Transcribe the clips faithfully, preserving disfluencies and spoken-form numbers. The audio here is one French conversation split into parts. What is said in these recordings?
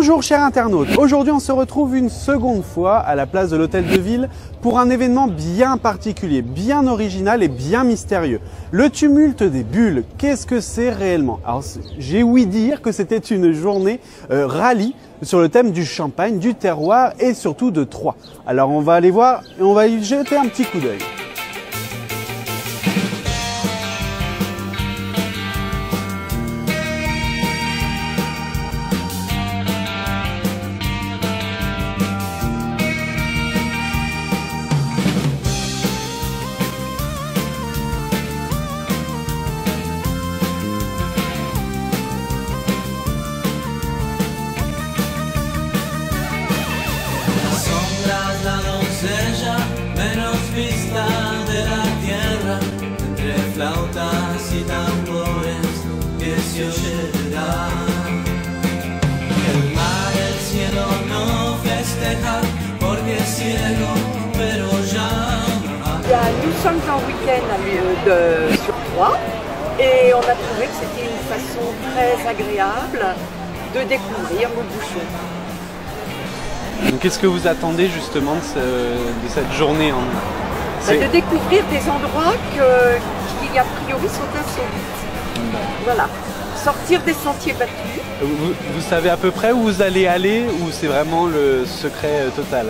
Bonjour chers internautes, aujourd'hui on se retrouve une seconde fois à la place de l'Hôtel de Ville pour un événement bien particulier, bien original et bien mystérieux. Le tumulte des bulles, qu'est-ce que c'est réellement? Alors j'ai ouï dire que c'était une journée euh, rallye sur le thème du champagne, du terroir et surtout de Troyes. Alors on va aller voir et on va y jeter un petit coup d'œil. Menos vista de la tierra, entre flautas y tambores que se oirán. El mar, el cielo no festeja porque es ciego, pero llama. Nous sommes en week-end de, sur Troyes et on a trouvé que c'était une façon très agréable de découvrir le bouchon. Qu'est-ce que vous attendez justement de, ce, de cette journée en... bah, De découvrir des endroits que, qui a priori sont insolites. Voilà. Sortir des sentiers battus. Vous, vous savez à peu près où vous allez aller ou c'est vraiment le secret total?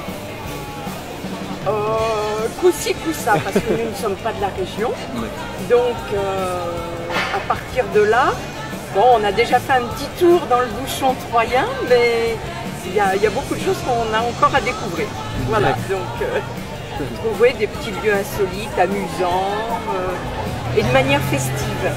euh, Coup-ci, coup-ça, parce que nous ne sommes pas de la région. Donc euh, à partir de là, bon, on a déjà fait un petit tour dans le bouchon troyen, mais Il y, a, il y a beaucoup de choses qu'on a encore à découvrir. Voilà, donc euh, trouver des petits lieux insolites, amusants euh, et de manière festive.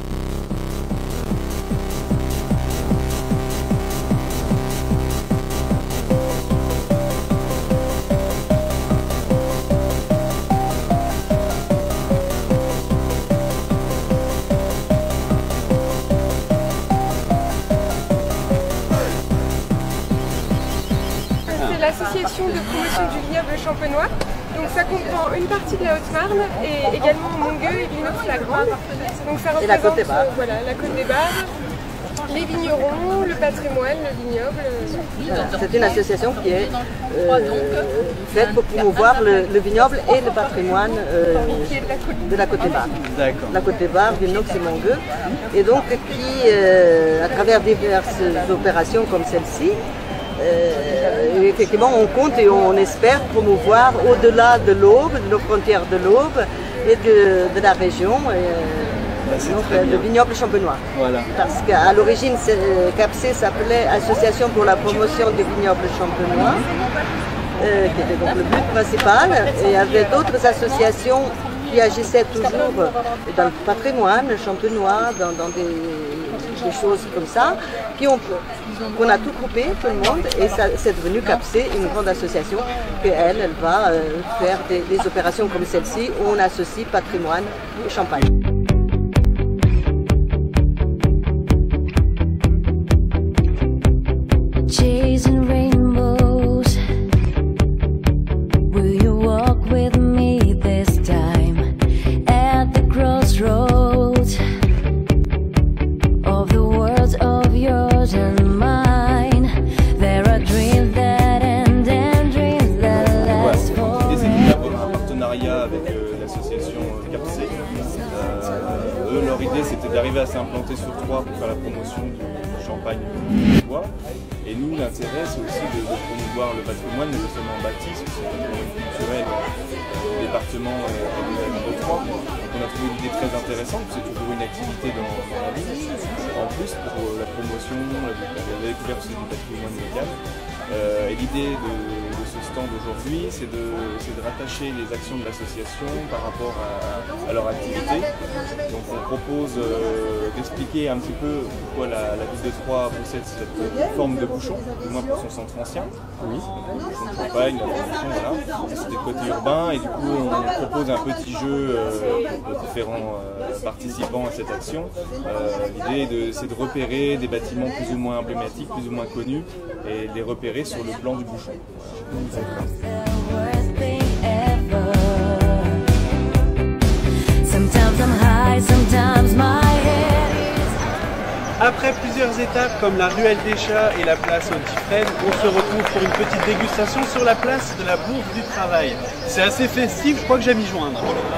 L'association de promotion du vignoble champenois. Donc ça comprend une partie de la Haute-Marne et également Mongueux et Villeneuve-la-Grande. Donc ça représente et la côte des Barres. Euh, voilà, la côte des Barres, les vignerons, le patrimoine, le vignoble. Voilà, c'est une association qui est euh, faite pour promouvoir le, le vignoble et le patrimoine euh, de la côte des Barres. La côte des Barres, Villeneuve et Mongueux. Et donc qui, euh, à travers diverses opérations comme celle-ci, Euh, effectivement, on compte et on espère promouvoir au-delà de l'Aube, de nos frontières de l'Aube et de, de la région, euh, bah, donc, le vignoble champenois. Voilà. Parce qu'à l'origine, CAPSE s'appelait Association pour la promotion du vignoble champenois, euh, qui était donc le but principal. Et il y avait d'autres associations qui agissaient toujours dans le patrimoine champenois, dans, dans des, des choses comme ça, qui ont qu'on a tout coupé, tout le monde, et ça c'est devenu CAPSE, une grande association, que elle, elle va euh, faire des, des opérations comme celle-ci, où on associe patrimoine et champagne. Chasing rainbows, will you walk with me this time at the crossroads of the worlds of yours and mine? There are dreams that end and dreams that last forever. L'idée c'est d'avoir un partenariat avec euh, l'association CAPSE. Euh, eux, leur idée c'était d'arriver à s'implanter sur Troyes pour faire la promotion du champagne de Troyes. Et nous, l'intérêt, c'est aussi de, de promouvoir le patrimoine, mais pas seulement bâti, parce que c'est un patrimoine culturel du département et de la ville de Troyes. Donc on a trouvé l'idée très intéressante, c'est toujours une activité dans, dans la ville. En plus, pour la promotion, la, la découverte du patrimoine local. Euh, et l'idée de, de ce stand aujourd'hui, c'est de, de rattacher les actions de l'association par rapport à, à leur activité. Donc on propose euh, d'expliquer un petit peu pourquoi la, la ville de Troyes possède cette forme de bouchon, du moins pour son centre ancien. Oui. Donc, le bouchon de champagne, la bouchon, voilà. C'était le côté urbain et du coup on propose un petit jeu euh, pour différents euh, participants à cette action. Euh, L'idée c'est de repérer des bâtiments plus ou moins emblématiques, plus ou moins connus et de les repérer sur le plan du bouchon. Après plusieurs étapes comme la ruelle des chats et la place Audifresne, on se retrouve pour une petite dégustation sur la place de la Bourse du Travail. C'est assez festif, je crois que j'aime y joindre.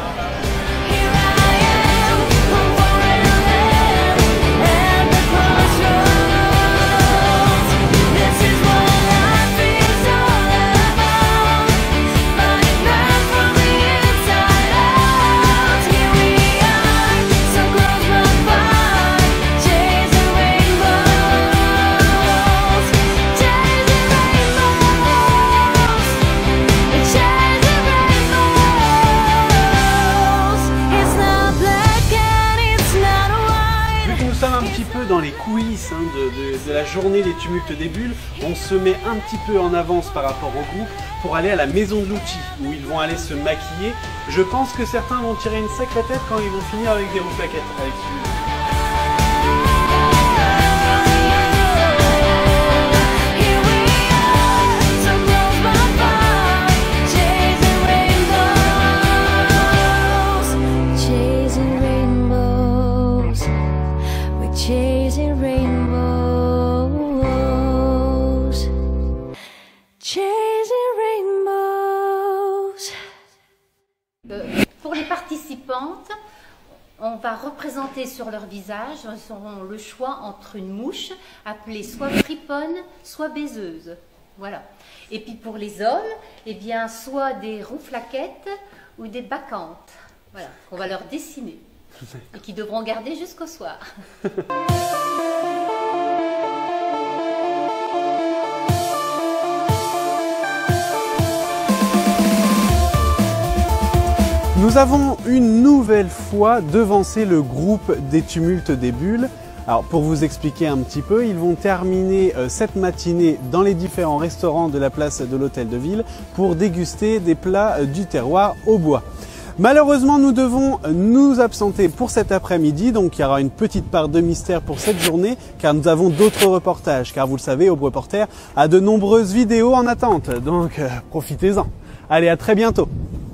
Dans les coulisses hein, de, de, de la journée des tumultes des bulles, on se met un petit peu en avance par rapport au groupe pour aller à la maison de l'outil où ils vont aller se maquiller. Je pense que certains vont tirer une sacrée tête quand ils vont finir avec des roues plaquettes avec celui-là. Chasing rainbows, chasing rainbows. Euh, pour les participantes, on va représenter sur leur visage, elles auront le choix entre une mouche appelée soit friponne, soit baiseuse. Voilà. Et puis pour les hommes, eh bien, soit des rouflaquettes ou des bacchantes. Voilà, qu'on va leur dessiner. Et qui devront garder jusqu'au soir. Nous avons une nouvelle fois devancé le groupe des tumultes des bulles. Alors pour vous expliquer un petit peu, ils vont terminer euh, cette matinée dans les différents restaurants de la place de l'Hôtel de Ville pour déguster des plats euh, du terroir au bois. Malheureusement, nous devons nous absenter pour cet après-midi, donc il y aura une petite part de mystère pour cette journée, car nous avons d'autres reportages, car vous le savez, Aube Reporter a de nombreuses vidéos en attente, donc euh, profitez-en. Allez, à très bientôt.